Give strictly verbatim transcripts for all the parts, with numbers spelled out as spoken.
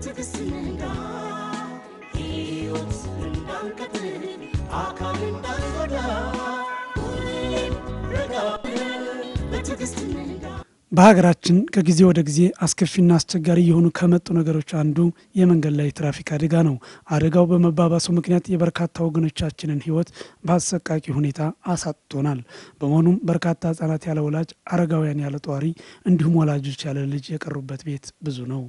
በትግስትና ሕይወት እንዳንቀጥል አካል እንዳንጎዳ ሁሌም ረጋ በትግስትና በሀገራችን ከጊዜ ወደ ጊዜ አስከፊና አስቸጋሪ የሆኑ ከመጡ ነገሮች አንዱ የመንገድ ላይ ትራፊክ አደጋ ነው። አደጋው በመባባሱ ምክንያት የበርካታ ወገኖቻችንን ህይወት በአሰቃቂ ሁኔታ አሳጥቶናል። በመሆኑም በርካታ ህጻናት ያለ ወላጅ፣ አረጋውያን ያለ ጧሪ እንዲሁም ወላጆች ያለ ልጅ የቀሩበት ቤት ብዙ ነው።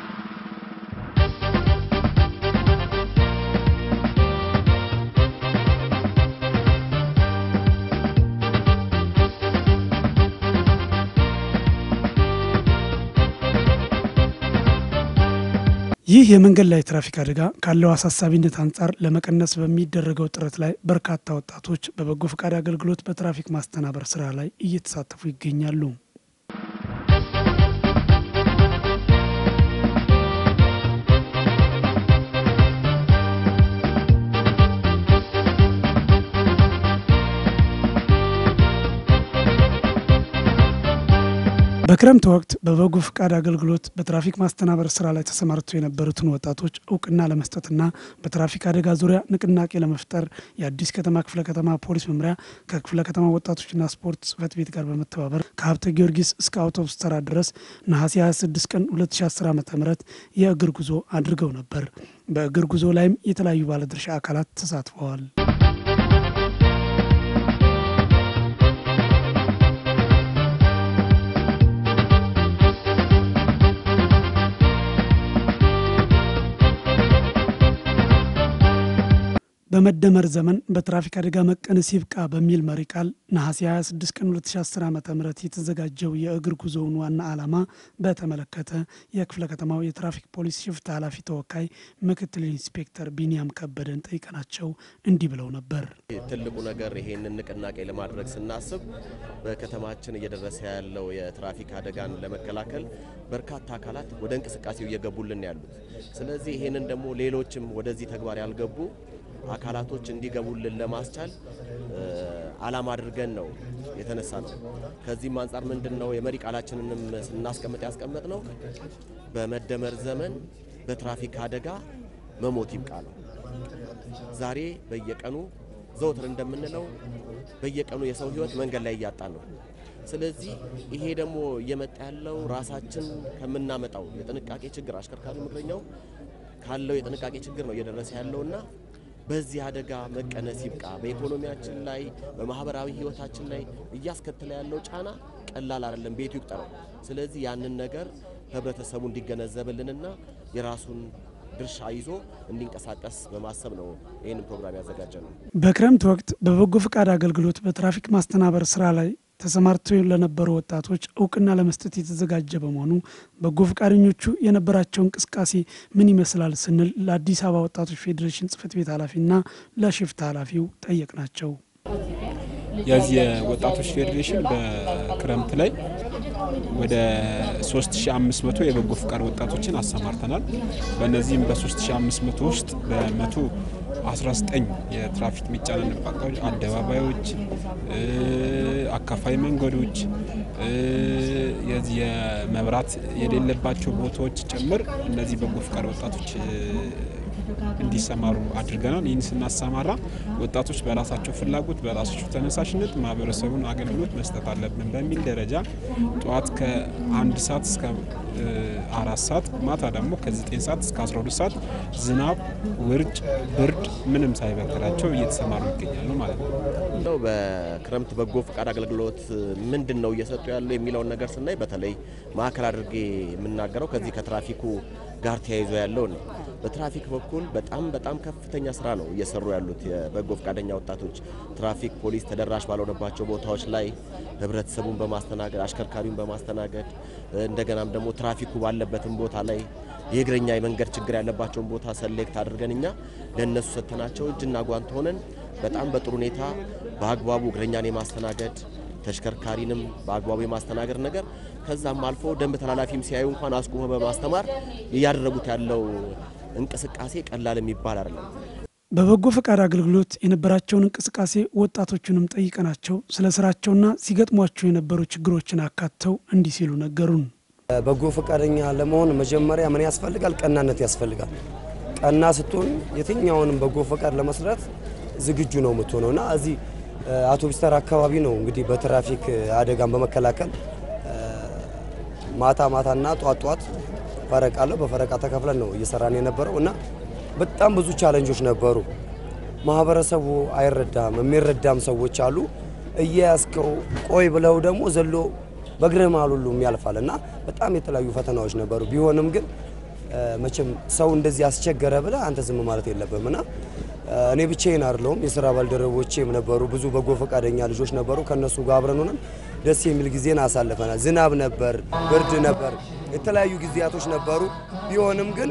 ይህ የመንገድ ላይ ትራፊክ አደጋ ካለው አሳሳቢነት አንፃር ለመቀነስ በሚደረገው ጥረት ላይ በርካታ ወጣቶች በበጎ ፈቃድ አገልግሎት በትራፊክ ማስተናበር ስራ ላይ እየተሳተፉ ይገኛሉ። በክረምት ወቅት በበጎ ፈቃድ አገልግሎት በትራፊክ ማስተናበር ስራ ላይ ተሰማርተው የነበሩትን ወጣቶች እውቅና ለመስጠትና በትራፊክ አደጋ ዙሪያ ንቅናቄ ለመፍጠር የአዲስ ከተማ ክፍለ ከተማ ፖሊስ መምሪያ ከክፍለ ከተማ ወጣቶችና ስፖርት ጽፈት ቤት ጋር በመተባበር ከሀብተ ጊዮርጊስ እስከ አውቶቡስ ተራ ድረስ ነሐሴ ሃያ ስድስት ቀን ሁለት ሺህ አስር ዓመተ ምህረት የእግር ጉዞ አድርገው ነበር። በእግር ጉዞ ላይም የተለያዩ ባለድርሻ አካላት ተሳትፈዋል። በመደመር ዘመን በትራፊክ አደጋ መቀነስ ይብቃ በሚል መሪ ቃል ነሐሴ ሃያ ስድስት ቀን ሁለት ሺህ አስር ዓመተ ምህረት የተዘጋጀው የእግር ጉዞውን ዋና ዓላማ በተመለከተ የክፍለ ከተማው የትራፊክ ፖሊስ ሽፍታ ኃላፊ ተወካይ ምክትል ኢንስፔክተር ቢኒያም ከበደን ጠይቀናቸው እንዲህ ብለው ነበር። ትልቁ ነገር ይሄንን ንቅናቄ ለማድረግ ስናስብ በከተማችን እየደረሰ ያለው የትራፊክ አደጋን ለመከላከል በርካታ አካላት ወደ እንቅስቃሴው እየገቡልን ያሉት፣ ስለዚህ ይሄንን ደግሞ ሌሎችም ወደዚህ ተግባር ያልገቡ አካላቶች እንዲገቡልን ለማስቻል ዓላማ አድርገን ነው የተነሳ ነው። ከዚህም አንፃር ምንድነው የመሪ ቃላችንንም ስናስቀምጥ ያስቀመጥ ነው በመደመር ዘመን በትራፊክ አደጋ መሞት ይብቃ ነው። ዛሬ በየቀኑ ዘውትር እንደምንለው በየቀኑ የሰው ህይወት መንገድ ላይ ያጣ ነው። ስለዚህ ይሄ ደግሞ እየመጣ ያለው ራሳችን ከምናመጣው የጥንቃቄ ችግር አሽከርካሪ ምክንያው ካለው የጥንቃቄ ችግር ነው እየደረሰ ያለውና በዚህ አደጋ መቀነስ ይብቃ። በኢኮኖሚያችን ላይ በማህበራዊ ህይወታችን ላይ እያስከተለ ያለው ጫና ቀላል አይደለም፣ ቤቱ ይቁጠረው። ስለዚህ ያንን ነገር ህብረተሰቡ እንዲገነዘብልንና የራሱን ድርሻ ይዞ እንዲንቀሳቀስ በማሰብ ነው ይሄን ፕሮግራም ያዘጋጀነው። በክረምት ወቅት በበጎ ፈቃድ አገልግሎት በትራፊክ ማስተናበር ስራ ላይ ተሰማርተው ለነበሩ ወጣቶች እውቅና ለመስጠት የተዘጋጀ በመሆኑ በጎ ፈቃደኞቹ የነበራቸው እንቅስቃሴ ምን ይመስላል ስንል ለአዲስ አበባ ወጣቶች ፌዴሬሽን ጽፈት ቤት ኃላፊና ለሽፍታ ኃላፊው ጠየቅናቸው። የዚህ ወጣቶች ፌዴሬሽን በክረምት ላይ ወደ ሶስት ሺህ አምስት መቶ የበጎ ፈቃድ ወጣቶችን አሰማርተናል። በእነዚህም በ3ሺህ አምስት መቶ ውስጥ በመቶ አስራ ዘጠኝ የትራፊክ ሚጫነንባቸው አደባባዮች፣ አካፋይ መንገዶች፣ የዚህ የመብራት የሌለባቸው ቦታዎች ጭምር እነዚህ በጎ ፈቃድ ወጣቶች እንዲሰማሩ አድርገናል። ይህን ስናሰማራ ወጣቶች በራሳቸው ፍላጎት በራሳቸው ተነሳሽነት ማህበረሰቡን አገልግሎት መስጠት አለብን በሚል ደረጃ ጧት ከአንድ ሰዓት እስከ አራት ሰዓት ማታ ደግሞ ከዘጠኝ ሰዓት እስከ አስራ ሁለት ሰዓት ዝናብ፣ ውርጭ፣ ብርድ ምንም ሳይበክላቸው እየተሰማሩ ይገኛሉ ማለት ነው። በክረምት በጎ ፈቃድ አገልግሎት ምንድነው እየሰጡ ያለው የሚለውን ነገር ስናይ በተለይ ማዕከል አድርጌ የምናገረው ከዚህ ከትራፊኩ ጋር ተያይዞ ያለው ነው። በትራፊክ በኩል በጣም በጣም ከፍተኛ ስራ ነው እየሰሩ ያሉት የበጎ ፈቃደኛ ወጣቶች። ትራፊክ ፖሊስ ተደራሽ ባልሆነባቸው ቦታዎች ላይ ህብረተሰቡን በማስተናገድ አሽከርካሪውን በማስተናገድ እንደገናም ደግሞ ትራፊኩ ባለበትም ቦታ ላይ የእግረኛ የመንገድ ችግር ያለባቸውን ቦታ ሰሌክት አድርገንኛ ለነሱ ሰተናቸው እጅና ጓንት ሆነን በጣም በጥሩ ሁኔታ በአግባቡ እግረኛን የማስተናገድ ተሽከርካሪንም በአግባቡ የማስተናገድ ነገር ከዛም አልፎ ደንብ ተላላፊም ሲያዩ እንኳን አስቆመ በማስተማር ያደረጉት ያለው እንቅስቃሴ ቀላል የሚባል አይደለም። በበጎ ፈቃድ አገልግሎት የነበራቸውን እንቅስቃሴ ወጣቶቹንም ጠይቀናቸው ስለ ስራቸውና ሲገጥሟቸው የነበሩ ችግሮችን አካተው እንዲህ ሲሉ ነገሩን። በጎ ፈቃደኛ ለመሆን መጀመሪያ ምን ያስፈልጋል? ቀናነት ያስፈልጋል። ቀና ስትሆን የትኛውንም በጎ ፈቃድ ለመስራት ዝግጁ ነው የምትሆነውና እዚህ አውቶቡስ ተራ አካባቢ ነው እንግዲህ በትራፊክ አደጋን በመከላከል ማታ ማታና ጧት ጧት ፈረቃ አለው በፈረቃ ተከፍለን ነው እየሰራን የነበረውና በጣም ብዙ ቻሌንጆች ነበሩ። ማህበረሰቡ አይረዳም፣ የሚረዳም ሰዎች አሉ። እያስከው ቆይ ብለው ደግሞ ዘሎ በግረማ ሁሉ የሚያልፋልና በጣም የተለያዩ ፈተናዎች ነበሩ። ቢሆንም ግን መቼም ሰው እንደዚህ ያስቸገረ ብለ አንተ ዝም ማለት የለበምና እኔ ብቻዬን አይደለሁም፣ የሥራ ባልደረቦቼም ነበሩ፣ ብዙ በጎ ፈቃደኛ ልጆች ነበሩ። ከነሱ ጋር አብረን ሆነን ደስ የሚል ጊዜን አሳልፈናል። ዝናብ ነበር፣ ብርድ ነበር፣ የተለያዩ ጊዜያቶች ነበሩ። ቢሆንም ግን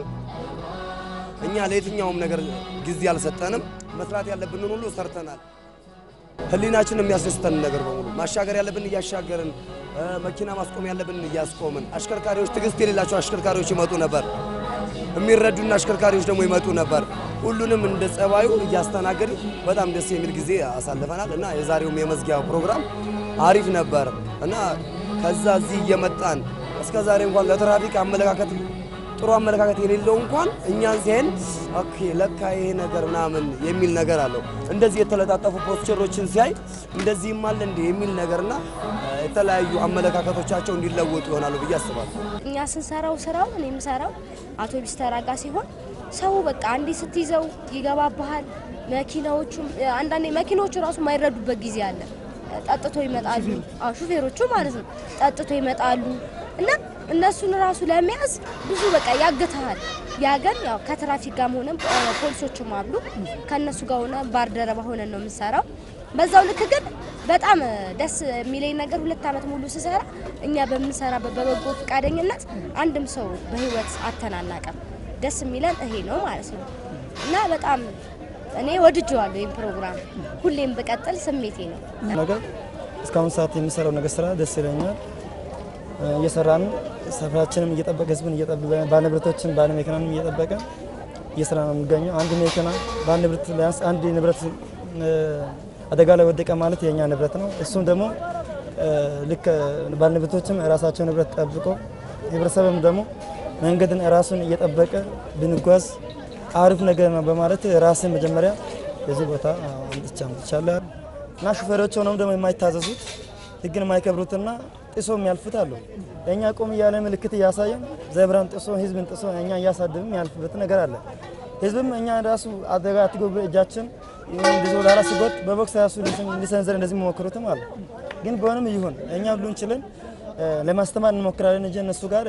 እኛ ለየትኛውም ነገር ጊዜ አልሰጠንም። መስራት ያለብንን ሁሉ ሰርተናል። ህሊናችን የሚያስደስተን ነገር በሙሉ ማሻገር ያለብን እያሻገርን፣ መኪና ማስቆም ያለብን እያስቆምን፣ አሽከርካሪዎች ትግስት የሌላቸው አሽከርካሪዎች ይመጡ ነበር፣ የሚረዱና አሽከርካሪዎች ደግሞ ይመጡ ነበር። ሁሉንም እንደ ጸባዩ እያስተናገድ በጣም ደስ የሚል ጊዜ አሳልፈናል እና የዛሬውም የመዝጊያው ፕሮግራም አሪፍ ነበር እና ከዛ እዚህ እየመጣን እስከ ዛሬ እንኳን ለትራፊክ አመለካከት ጥሩ አመለካከት የሌለው እንኳን እኛን ሲያየን ኦኬ ለካ ይሄ ነገር ምናምን የሚል ነገር አለው። እንደዚህ የተለጣጠፉ ፖስቸሮችን ሲያይ እንደዚህም አለ እንደ የሚል ነገርና የተለያዩ አመለካከቶቻቸው እንዲለወጡ ይሆናሉ ብዬ አስባለሁ። እኛ ስንሰራው ስራው እኔ የምሰራው አውቶቡስ ተራ ጋር ሲሆን ሰው በቃ አንዴ ስትይዘው ይገባባሃል። መኪናዎቹ አንዳንዴ መኪናዎቹ ራሱ የማይረዱበት ጊዜ አለ። ጠጥቶ ይመጣሉ፣ አዎ ሹፌሮቹ ማለት ነው። ጠጥቶ ይመጣሉ እና እነሱን ራሱ ለመያዝ ብዙ በቃ ያገታል። ያገን ያው ከትራፊክ ጋር ሆነ ፖሊሶችም አሉ ከነሱ ጋር ሆነ ባርደረባ ሆነን ነው የምንሰራው። በዛው ልክ ግን በጣም ደስ የሚለኝ ነገር ሁለት አመት ሙሉ ስሰራ እኛ በምንሰራበት በበጎ ፈቃደኝነት አንድም ሰው በህይወት አተናናቀም። ደስ የሚለን ይሄ ነው ማለት ነው እና በጣም እኔ ወድጄዋለሁ። ይሄን ፕሮግራም ሁሌም በቀጥል ስሜቴ ነው። ነገር እስካሁን ሰዓት የሚሰራው ነገር ስራ ደስ ይለኛል። እየሰራን ሰፈራችንም እየጠበቀ ህዝብን እየጠበቀ ባለንብረቶችን ባለ መኪናንም እየጠበቀ እየሰራ ነው የሚገኘው። አንድ መኪና ባለንብረት ቢያንስ አንድ ንብረት አደጋ ላይ ወደቀ ማለት የኛ ንብረት ነው። እሱም ደግሞ ልክ ባለንብረቶችም ራሳቸው ንብረት ጠብቆ ህብረተሰብም ደግሞ መንገድን ራሱን እየጠበቀ ብንጓዝ አሪፍ ነገር ነው በማለት ራስን መጀመሪያ እዚህ ቦታ አንጥቻም ይቻላል እና ሹፌሮች ሆነው ደግሞ የማይታዘዙት ህግን የማይከብሩትና ጥሶ የሚያልፉት አሉ። እኛ ቆም ያለ ምልክት ያሳየን ዘብራን ጥሶ ህዝብን ጥሶ እኛ ያሳድብም ያልፍበት ነገር አለ። ህዝብም እኛ ራሱ አደጋ አትጎብ እጃችን እንደዚህ ወላላ ሲጎት በቦክስ ያሱ ሊሰንዘር እንደዚህ መሞክሩትም አለ። ግን በሆነም ይሁን እኛ ሁሉን ችለን ለማስተማር እንሞክራለን እንጂ እነሱ ጋር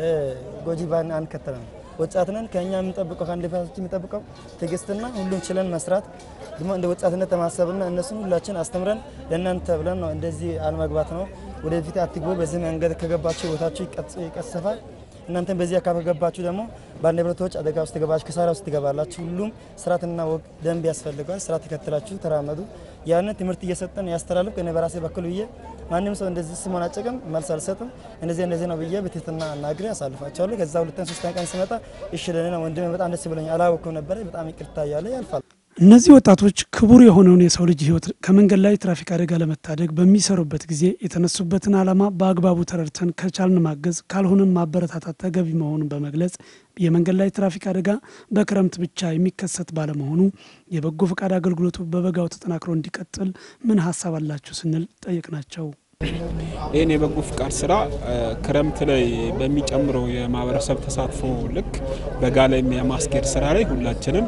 ጎጂ ባን አንከተለም። ወጣትነን ከኛ የምንጠብቀው ካንዲፋቶች የምንጠብቀው ትግስትና ሁሉን ችለን መስራት ደግሞ እንደ ወጣትነት ተማሰብና እነሱን ሁላችን አስተምረን ለእናንተ ብለን ነው እንደዚህ አልመግባት ነው። ወደፊት አትግቡ፣ በዚህ መንገድ ከገባችሁ ቦታችሁ ይቀሰፋል። እናንተ በዚህ አካባቢ ከገባችሁ ደግሞ ባለንብረቶች አደጋ ውስጥ ተገባችሁ ከሳራ ውስጥ ተገባላችሁ። ሁሉም ስርዓትና ወግ ደንብ ያስፈልጋል። ስርዓት ተከትላችሁ ተራመዱ። ያን ትምህርት እየሰጠን ያስተላልፍ ከኔ በራሴ በኩል ብዬ ማንንም ሰው እንደዚህ ሲሞን አጨቀም መልስ አልሰጥም። እንደዚህ እንደዚህ ነው ብዬ በትህትና አናግሬ አሳልፋቸዋለሁ። ከዛ ሁለተኛ ሶስተኛ ቀን ሲመጣ እሺ ለኔ ነው ወንድሜ በጣም ደስ ብሎኛል አላወኩም ነበር በጣም ይቅርታ ያለ ያልፋል። እነዚህ ወጣቶች ክቡር የሆነውን የሰው ልጅ ህይወት ከመንገድ ላይ ትራፊክ አደጋ ለመታደግ በሚሰሩበት ጊዜ የተነሱበትን ዓላማ በአግባቡ ተረድተን ከቻልን ማገዝ ካልሆነም ማበረታታት ተገቢ መሆኑን በመግለጽ የመንገድ ላይ ትራፊክ አደጋ በክረምት ብቻ የሚከሰት ባለመሆኑ የበጎ ፈቃድ አገልግሎቱ በበጋው ተጠናክሮ እንዲቀጥል ምን ሐሳብ አላችሁ ስንል ጠየቅናቸው። ይህን የበጎ ፍቃድ ስራ ክረምት ላይ በሚጨምረው የማህበረሰብ ተሳትፎ ልክ በጋ ላይ የማስኬድ ስራ ላይ ሁላችንም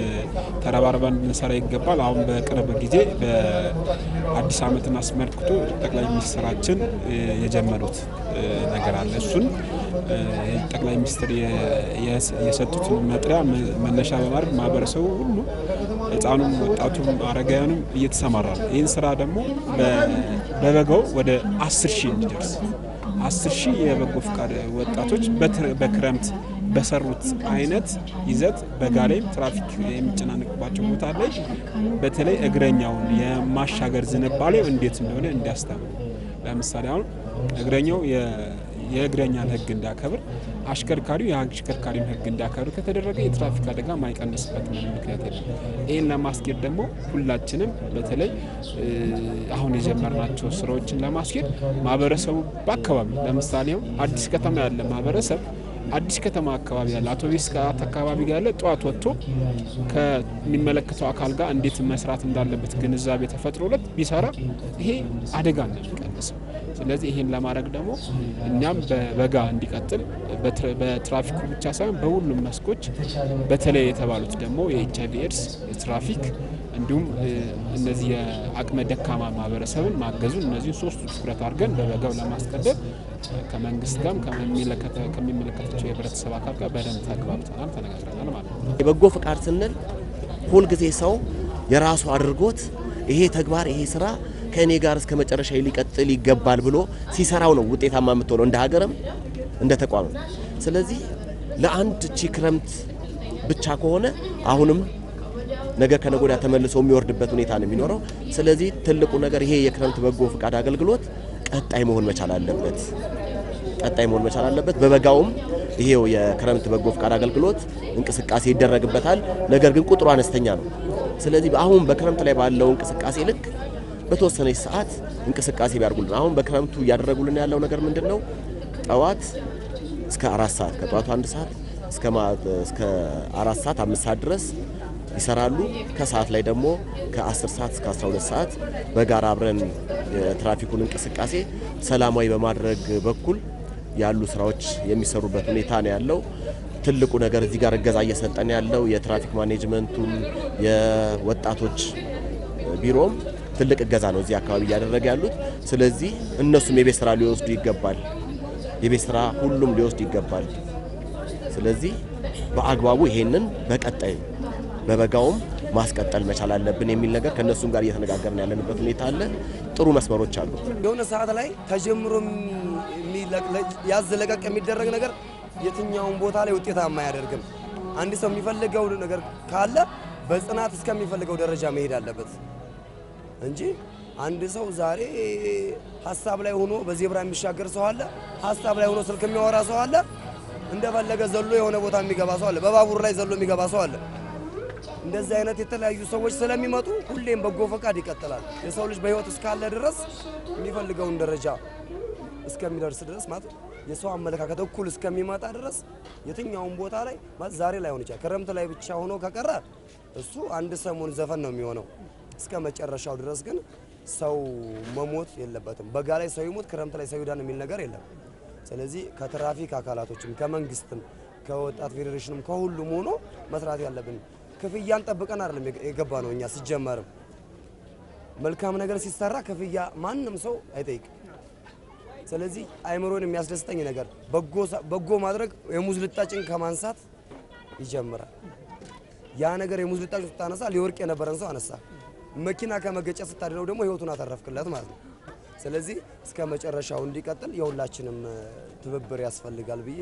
ተረባርበን እንሰራ ይገባል። አሁን በቅርብ ጊዜ በአዲስ ዓመትን አስመልክቶ ጠቅላይ ሚኒስትራችን የጀመሩት ነገር አለ። እሱን ጠቅላይ ሚኒስትር የሰጡትን መጥሪያ መነሻ በማድረግ ማህበረሰቡ ሁሉ ህፃኑም ወጣቱም አረጋውያንም እየተሰማራ ነው። ይህን ስራ ደግሞ በበጋው ወደ አስር ሺህ እንዲደርስ አስር ሺህ የበጎ ፍቃድ ወጣቶች በክረምት በሰሩት አይነት ይዘት በጋ ላይ ትራፊክ የሚጨናነቅባቸው ቦታ ላይ በተለይ እግረኛውን የማሻገር ዝንባሌው እንዴት እንደሆነ እንዲያስተምሩ። ለምሳሌ አሁን እግረኛው የእግረኛን ህግ እንዲያከብር አሽከርካሪው የአሽከርካሪውን ህግ እንዲያከብር ከተደረገ የትራፊክ አደጋ ማይቀንስበት ምንም ምክንያት የለም። ይህን ለማስኬድ ደግሞ ሁላችንም በተለይ አሁን የጀመርናቸው ስራዎችን ለማስኬድ ማህበረሰቡ በአካባቢ ለምሳሌ አዲስ ከተማ ያለ ማህበረሰብ አዲስ ከተማ አካባቢ ያለ አውቶቡስ ከአት አካባቢ ጋር ያለ ጧት ወጥቶ ከሚመለከተው አካል ጋር እንዴት መስራት እንዳለበት ግንዛቤ ተፈጥሮለት ቢሰራ ይሄ አደጋ ነው የሚቀንሰው። ስለዚህ ይሄን ለማድረግ ደግሞ እኛም በበጋ እንዲቀጥል በትራፊኩ ብቻ ሳይሆን በሁሉም መስኮች በተለይ የተባሉት ደግሞ የኤችአይቪ ኤድስ የትራፊክ እንዲሁም እነዚህ የአቅመ ደካማ ማህበረሰብን ማገዙን እነዚህ ሶስቱ ትኩረት አድርገን በበጋው ለማስቀደም ከመንግስት ጋር ከሚመለከታቸው የህብረተሰብ አካል ጋር በደንብ ተግባብተናል፣ ተነጋግረናል ማለት ነው። የበጎ ፍቃድ ስንል ሁል ጊዜ ሰው የራሱ አድርጎት ይሄ ተግባር ይሄ ስራ ከኔ ጋር እስከ መጨረሻ ሊቀጥል ይገባል ብሎ ሲሰራው ነው ውጤታማ የምትሆነው እንደ ሀገርም እንደ ተቋም። ስለዚህ ለአንድ ቺ ክረምት ብቻ ከሆነ አሁንም ነገ ከነጎዳ ተመልሶ የሚወርድበት ሁኔታ ነው የሚኖረው። ስለዚህ ትልቁ ነገር ይሄ የክረምት በጎ ፍቃድ አገልግሎት ቀጣይ መሆን መቻል አለበት ቀጣይ መሆን መቻል አለበት። በበጋውም ይሄው የክረምት በጎ ፍቃድ አገልግሎት እንቅስቃሴ ይደረግበታል። ነገር ግን ቁጥሩ አነስተኛ ነው። ስለዚህ አሁን በክረምት ላይ ባለው እንቅስቃሴ ልክ በተወሰነ ሰዓት እንቅስቃሴ ቢያርጉልን። አሁን በክረምቱ ያደረጉልን ያለው ነገር ምንድነው? ጠዋት እስከ አራት ሰዓት ከጠዋቱ አንድ ሰዓት እስከ እስከ አራት ሰዓት አምስት ሰዓት ድረስ ይሰራሉ። ከሰዓት ላይ ደግሞ ከአስር ሰዓት እስከ አስራ ሁለት ሰዓት በጋራ አብረን የትራፊኩን እንቅስቃሴ ሰላማዊ በማድረግ በኩል ያሉ ስራዎች የሚሰሩበት ሁኔታ ነው ያለው። ትልቁ ነገር እዚህ ጋር እገዛ እየሰጠን ያለው የትራፊክ ማኔጅመንቱን የወጣቶች ቢሮም ትልቅ እገዛ ነው እዚህ አካባቢ እያደረገ ያሉት። ስለዚህ እነሱም የቤት ስራ ሊወስዱ ይገባል የቤት ስራ ሁሉም ሊወስዱ ይገባል። ስለዚህ በአግባቡ ይሄንን በቀጣይ በበጋውም ማስቀጠል መቻል አለብን የሚል ነገር ከነሱም ጋር እየተነጋገርን ያለንበት ሁኔታ አለ። ጥሩ መስመሮች አሉ። የሆነ ሰዓት ላይ ተጀምሮ ያዘለቀቅ የሚደረግ ነገር የትኛውን ቦታ ላይ ውጤታማ አያደርግም። አንድ ሰው የሚፈልገው ነገር ካለ በጽናት እስከሚፈልገው ደረጃ መሄድ አለበት እንጂ አንድ ሰው ዛሬ ሐሳብ ላይ ሆኖ በዜብራ የሚሻገር ሰው አለ፣ ሐሳብ ላይ ሆኖ ስልክ የሚያወራ ሰው አለ፣ እንደፈለገ ዘሎ የሆነ ቦታ የሚገባ ሰው አለ፣ በባቡር ላይ ዘሎ የሚገባ ሰው አለ። እንደዚህ አይነት የተለያዩ ሰዎች ስለሚመጡ ሁሌም በጎ ፈቃድ ይቀጥላል። የሰው ልጅ በህይወት እስካለ ድረስ የሚፈልገውን ደረጃ እስከሚደርስ ድረስ ማለት የሰው አመለካከት እኩል እስከሚመጣ ድረስ የትኛውን ቦታ ላይ ማለት ዛሬ ላይ ሆነ ይችላል ክረምት ላይ ብቻ ሆኖ ከቀረ እሱ አንድ ሰሞን ዘፈን ነው የሚሆነው። እስከ መጨረሻው ድረስ ግን ሰው መሞት የለበትም። በጋ ላይ ሰው ይሞት ክረምት ላይ ሰው ይዳን የሚል ነገር የለም። ስለዚህ ከትራፊክ አካላቶችም ከመንግስትም ከወጣት ፌዴሬሽንም ከሁሉም ሆኖ መስራት ያለብን ክፍያን ጠብቀን አይደለም የገባ ነው። እኛ ሲጀመርም መልካም ነገር ሲሰራ ክፍያ ማንንም ሰው አይጠይቅም። ስለዚህ አይምሮን የሚያስደስተኝ ነገር በጎ በጎ ማድረግ የሙዝ ልጣጭን ከማንሳት ይጀምራል። ያ ነገር የሙዝ ልጣጭን ስታነሳ ሊወርቅ የነበረን ሰው አነሳ። መኪና ከመገጨት ስታድነው ደግሞ ህይወቱን አተረፍክለት ማለት ነው። ስለዚህ እስከ መጨረሻው እንዲቀጥል የሁላችንም ትብብር ያስፈልጋል ብዬ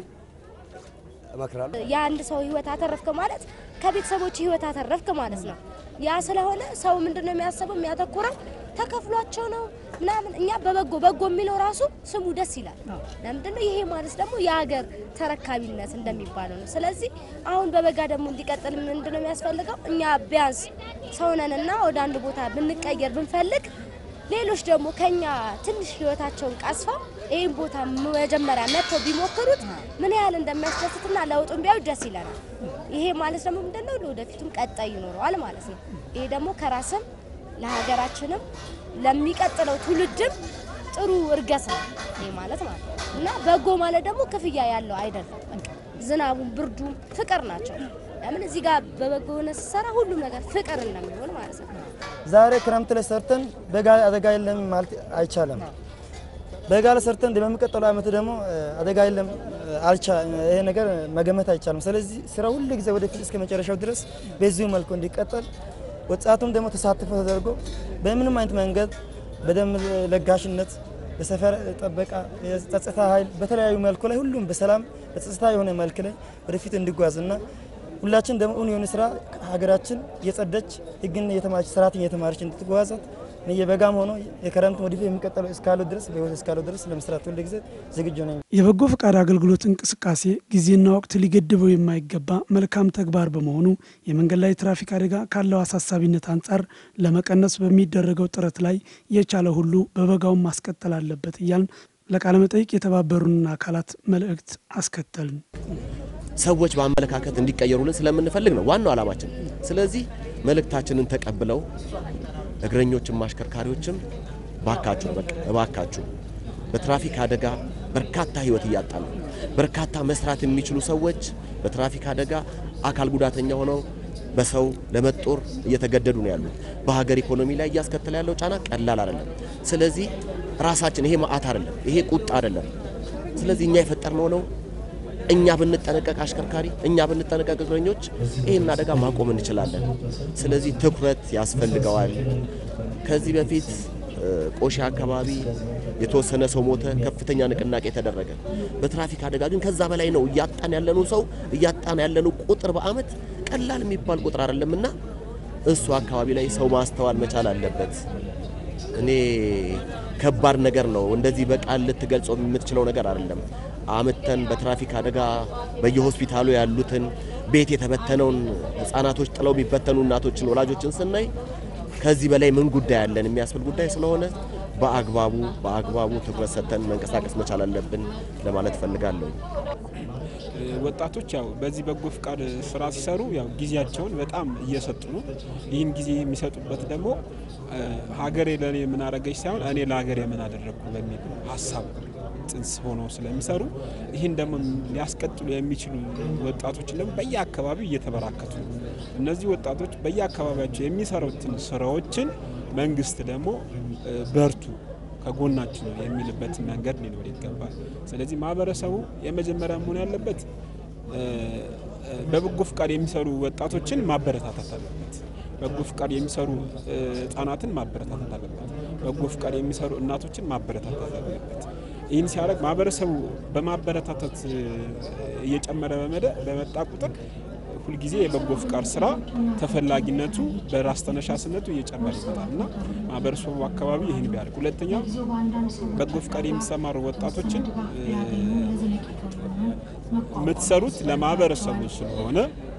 እመክራለሁ። የአንድ ሰው ህይወት አተረፍክ ማለት ከቤተሰቦች ህይወት አተረፍክ ማለት ነው። ያ ስለሆነ ሰው ምንድነው የሚያስበው የሚያተኩረው ተከፍሏቸው ነው ምናምን። እኛ በበጎ በጎ የሚለው ራሱ ስሙ ደስ ይላል። ለምንድነው ይሄ ማለት ደግሞ የሀገር ተረካቢነት እንደሚባለው ነው። ስለዚህ አሁን በበጋ ደግሞ እንዲቀጥል ምንድነው የሚያስፈልገው? እኛ ቢያንስ ሰውነንና ወደ አንድ ቦታ ብንቀየር ብንፈልግ ሌሎች ደግሞ ከኛ ትንሽ ህይወታቸውን ቀስፋ ይሄን ቦታ መጀመሪያ መጥተው ቢሞክሩት ምን ያህል እንደሚያስደስትና ለውጡን ቢያዩ ደስ ይላል። ይሄ ማለት ደግሞ ምንድነው ለወደፊቱም ቀጣይ ይኖረዋል ማለት ነው። ይሄ ደግሞ ከራስም ለሀገራችንም ለሚቀጥለው ትውልድም ጥሩ እርገሳ ነው ይሄ ማለት ማለት ነው። እና በጎ ማለት ደግሞ ክፍያ ያለው አይደለም። በቃ ዝናቡም ብርዱም ፍቅር ናቸው። ለምን እዚህ ጋር በበጎ ሆነ ሲሰራ ሁሉም ነገር ፍቅር እንደሚሆን ማለት ነው። ዛሬ ክረምት ላይ ሰርተን በጋ አደጋ የለም ማለት አይቻልም። በጋ ላይ ሰርተን በሚቀጥለው አመት ደግሞ አደጋ የለም አልቻ ይሄ ነገር መገመት አይቻልም። ስለዚህ ስራ ሁሉ ጊዜ ወደፊት እስከ መጨረሻው ድረስ በዚሁ መልኩ እንዲቀጥል ወጣቱም ደግሞ ተሳትፎ ተደርጎ በምንም አይነት መንገድ በደም ለጋሽነት በሰፈር ጥበቃ የጸጥታ ኃይል በተለያዩ መልኩ ላይ ሁሉም በሰላም በጸጥታ የሆነ መልኩ ላይ ወደፊት እንዲጓዝና ሁላችን ደግሞ ኡን የሆነ ስራ ሀገራችን የጸደች ህግን የተማረች ስርዓትን የተማረች እንድትጓዛት የበጋም ሆኖ የክረምት ወዲፍ የሚቀጥለው እስካለው ድረስ በህይወት እስካለው ድረስ ለመስራት ሁሉ ጊዜ ዝግጁ ነኝ። የበጎ ፈቃድ አገልግሎት እንቅስቃሴ ጊዜና ወቅት ሊገድበው የማይገባ መልካም ተግባር በመሆኑ የመንገድ ላይ ትራፊክ አደጋ ካለው አሳሳቢነት አንጻር ለመቀነስ በሚደረገው ጥረት ላይ የቻለ ሁሉ በበጋው ማስቀጠል አለበት እያልን ለቃለ መጠይቅ የተባበሩን አካላት መልእክት አስከተልን። ሰዎች በአመለካከት እንዲቀየሩልን ስለምንፈልግ ነው ዋናው ዓላማችን። ስለዚህ መልእክታችንን ተቀብለው እግረኞችም ማሽከርካሪዎችም ባካችሁ በቃ እባካችሁ በትራፊክ አደጋ በርካታ ህይወት እያጣሉ በርካታ መስራት የሚችሉ ሰዎች በትራፊክ አደጋ አካል ጉዳተኛ ሆነው በሰው ለመጦር እየተገደዱ ነው ያሉት። በሀገር ኢኮኖሚ ላይ ያስከተለ ያለው ጫና ቀላል አይደለም። ስለዚህ ራሳችን ይሄ ማአት አይደለም፣ ይሄ ቁጣ አይደለም። ስለዚህ እኛ የፈጠርነው ነው። እኛ ብንጠነቀቅ አሽከርካሪ፣ እኛ ብንጠነቀቅ እግረኞች ይሄን አደጋ ማቆም እንችላለን። ስለዚህ ትኩረት ያስፈልገዋል። ከዚህ በፊት ቆሻ አካባቢ የተወሰነ ሰው ሞተ፣ ከፍተኛ ንቅናቄ ተደረገ። በትራፊክ አደጋ ግን ከዛ በላይ ነው እያጣን ያለነው ሰው እያጣን ያለነው ቁጥር በአመት ቀላል የሚባል ቁጥር አይደለምና እሱ አካባቢ ላይ ሰው ማስተዋል መቻል አለበት። እኔ ከባድ ነገር ነው እንደዚህ በቃል ልትገልጸው የምትችለው ነገር አይደለም። አመተን በትራፊክ አደጋ በየሆስፒታሉ ያሉትን ቤት የተበተነውን ህፃናቶች ጥለው የሚበተኑ እናቶችን ወላጆችን ስናይ ከዚህ በላይ ምን ጉዳይ ያለን የሚያስብል ጉዳይ ስለሆነ በአግባቡ በአግባቡ ትኩረት ሰጥተን መንቀሳቀስ መቻል አለብን ለማለት ፈልጋለሁ። ወጣቶች ያው በዚህ በጎ ፍቃድ ስራ ሲሰሩ ያው ጊዜያቸውን በጣም እየሰጡ ነው። ይህን ጊዜ የሚሰጡበት ደግሞ ሀገሬ ለኔ ምን አደረገች ሳይሆን እኔ ለሀገሬ ምን አደረኩ በሚል ሀሳብ ጽንስ ሆኖ ስለሚሰሩ ይህን ደግሞ ሊያስቀጥሉ የሚችሉ ወጣቶችን ደግሞ በየአካባቢው እየተበራከቱ ነው። እነዚህ ወጣቶች በየአካባቢያቸው የሚሰሩትን ስራዎችን መንግስት ደግሞ በርቱ ከጎናችሁ ነው የሚልበት መንገድ ሊኖር ይገባል። ስለዚህ ማህበረሰቡ የመጀመሪያ መሆን ያለበት በበጎ ፍቃድ የሚሰሩ ወጣቶችን ማበረታታት አለበት። በጎ ፍቃድ የሚሰሩ ህፃናትን ማበረታታት አለበት። በጎ ፍቃድ የሚሰሩ እናቶችን ማበረታታት አለበት። ይህን ሲያደርግ ማህበረሰቡ በማበረታታት እየጨመረ በመጣ ቁጥር ሁልጊዜ የበጎ ፍቃድ ስራ ተፈላጊነቱ በራስ ተነሳሽነቱ እየጨመረ ይመጣልና ማህበረሰቡ አካባቢ ይህን ቢያደርግ። ሁለተኛ በጎ ፍቃድ የሚሰማሩ ወጣቶችን የምትሰሩት ለማህበረሰቡ ስለሆነ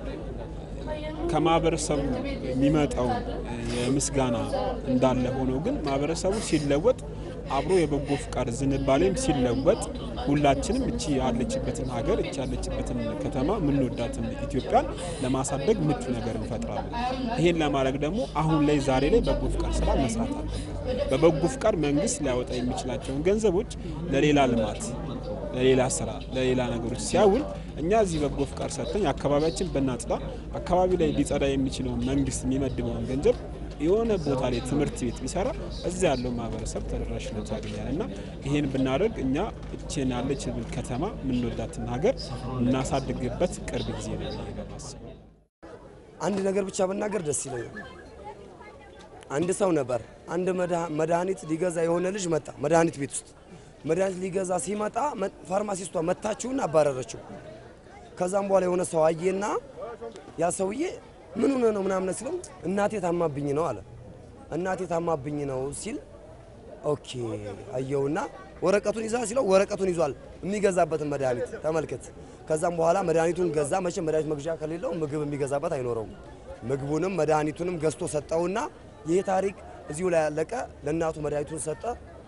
ከማህበረሰቡ የሚመጣው የምስጋና እንዳለ ሆኖ ግን ማህበረሰቡ ሲለወጥ አብሮ የበጎ ፍቃድ ዝንባሌም ሲለወጥ ሁላችንም እቺ ያለችበትን ሀገር እቺ ያለችበትን ከተማ ምንወዳትን ኢትዮጵያን ለማሳደግ ምቹ ነገር እንፈጥራለን። ይሄን ለማድረግ ደግሞ አሁን ላይ ዛሬ ላይ በጎ ፍቃድ ስራ መስራት አለበት። በበጎ ፍቃድ መንግስት ሊያወጣ የሚችላቸውን ገንዘቦች ለሌላ ልማት፣ ለሌላ ስራ፣ ለሌላ ነገሮች ሲያውል እኛ እዚህ በጎ ፍቃድ ሰጥተን አካባቢያችን በእናጽዳ አካባቢ ላይ ሊጸዳ የሚችለውን መንግስት የሚመድበውን ገንዘብ የሆነ ቦታ ላይ ትምህርት ቤት ቢሰራ እዚያ ያለው ማህበረሰብ ተደራሽነት ያገኛልና ይሄን ብናደርግ እኛ እቺን ያለች ከተማ ምንወዳትን ሀገር እናሳድግበት ቅርብ ጊዜ ነው የሚባስ። አንድ ነገር ብቻ ብናገር ደስ ይለኛል። አንድ ሰው ነበር አንድ መድኃኒት ሊገዛ የሆነ ልጅ መጣ መድኃኒት ቤት ውስጥ መድኃኒት ሊገዛ ሲመጣ ፋርማሲስቷ መታችውና አባረረችው። ከዛም በኋላ የሆነ ሰው አየና ያ ሰውዬ ምን ሆነ ነው ምናምን ሲለው እናቴ ታማብኝ ነው አለ። እናቴ ታማብኝ ነው ሲል ኦኬ አየውና ወረቀቱን ይዛ ሲለው ወረቀቱን ይዟል የሚገዛበትን መድኃኒት ተመልከት። ከዛም በኋላ መድኃኒቱን ገዛ። መቼም መድኃኒት መግዣ ከሌለው ምግብ የሚገዛበት አይኖረውም። ምግቡንም መድኃኒቱንም ገዝቶ ሰጠውና ይሄ ታሪክ እዚሁ ላይ ያለቀ። ለእናቱ መድኃኒቱን ሰጠ።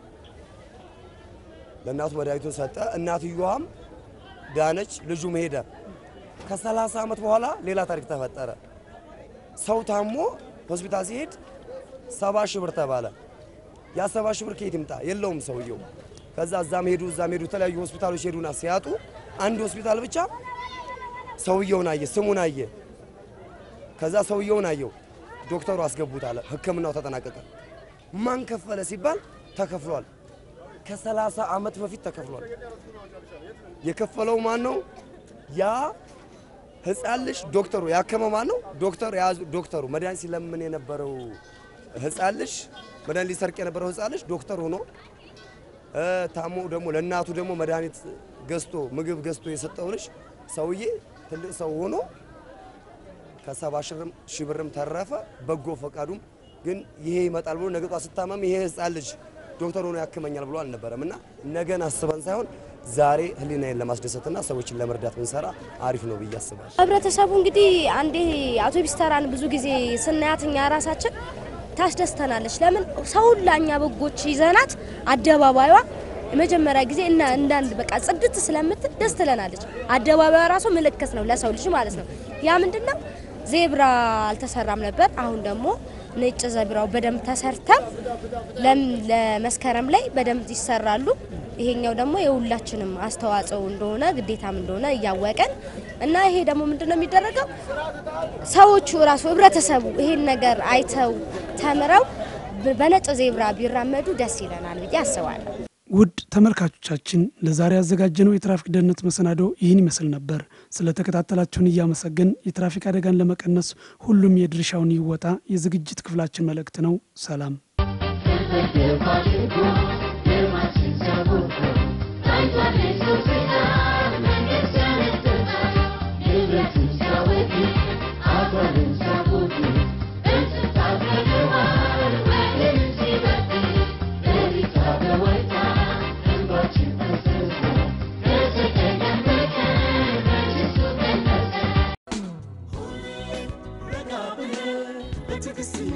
ለእናቱ መድኃኒቱን ሰጠ። እናትየዋም ዳነች፣ ልጁም ሄደ። ከሰላሳ ዓመት በኋላ ሌላ ታሪክ ተፈጠረ። ሰው ታሞ ሆስፒታል ሲሄድ ሰባ ሺህ ብር ተባለ። ያ ሰባ ሺህ ብር ከየት ይምጣ? የለውም ሰውየው። ከዛ እዛም ሄዱ እዛም ሄዱ ተለያዩ ሆስፒታሎች ሄዱና ሲያጡ አንድ ሆስፒታል ብቻ ሰውየውን አየ፣ ስሙን አየ። ከዛ ሰውየውን አየው፣ ዶክተሩ አስገቡት አለ። ሕክምናው ተጠናቀቀ። ማን ከፈለ ሲባል ተከፍሏል። ከሰላሳ ዓመት በፊት ተከፍሏል። የከፈለው ማን ነው? ያ ህፃን ልጅ ዶክተሩ ያከመው ማን ነው? ዶክተሩ ያ ዶክተሩ መድኃኒት ሲለምን የነበረው ህፃን ልጅ መድኃኒት ሊሰርቅ የነበረው ህፃን ልጅ ዶክተር ሆኖ ታሞ ደግሞ ለእናቱ ደግሞ መድኃኒት ገዝቶ ምግብ ገዝቶ የሰጠው ልጅ ሰውዬ ትልቅ ሰው ሆኖ ከሰባ ሺህ ብርም ተረፈ። በጎ ፈቃዱም ግን ይሄ ይመጣል ብሎ ነገ ጧት ስታመም ይሄ ህፃን ልጅ ዶክተር ሆኖ ያክመኛል ብሎ አልነበረምና ነገን አስበን ሳይሆን ዛሬ ህሊናዬን ለማስደሰትና ሰዎችን ለመርዳት ብንሰራ አሪፍ ነው ብዬ አስባለሁ። ህብረተሰቡ እንግዲህ አንዴ አውቶቡስ ተራን ብዙ ጊዜ ስናያትኛ ራሳችን ታስደስተናለች። ለምን ሰውላኛ በጎች ይዘናት አደባባይዋ መጀመሪያ ጊዜ እና እንዳንድ በቃ ጽድት ስለምትል ደስ ትለናለች። አደባባይዋ ራሱ ምልክት ነው ለሰው ልጅ ማለት ነው። ያ ምንድነው ዜብራ አልተሰራም ነበር። አሁን ደግሞ ነጭ ዘብራው በደም ተሰርተው ለመስከረም ላይ በደም ይሰራሉ። ይሄኛው ደግሞ የሁላችንም አስተዋጽኦ እንደሆነ ግዴታም እንደሆነ ያያወቀን እና ይሄ ደግሞ ምንድነው የሚደረገው ሰዎቹ ራሱ ህብረተሰቡ ይሄን ነገር አይተው ተምረው በነጭ ዜብራ ቢራመዱ ደስ ይለናል ብዬ አስባለሁ። ውድ ተመልካቾቻችን ለዛሬ ያዘጋጀነው የትራፊክ ደህንነት መሰናዶ ይህን ይመስል ነበር። ስለተከታተላችሁን እያመሰገን የትራፊክ አደጋን ለመቀነስ ሁሉም የድርሻውን ይወጣ የዝግጅት ክፍላችን መልእክት ነው። ሰላም።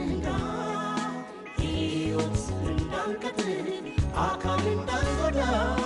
I can't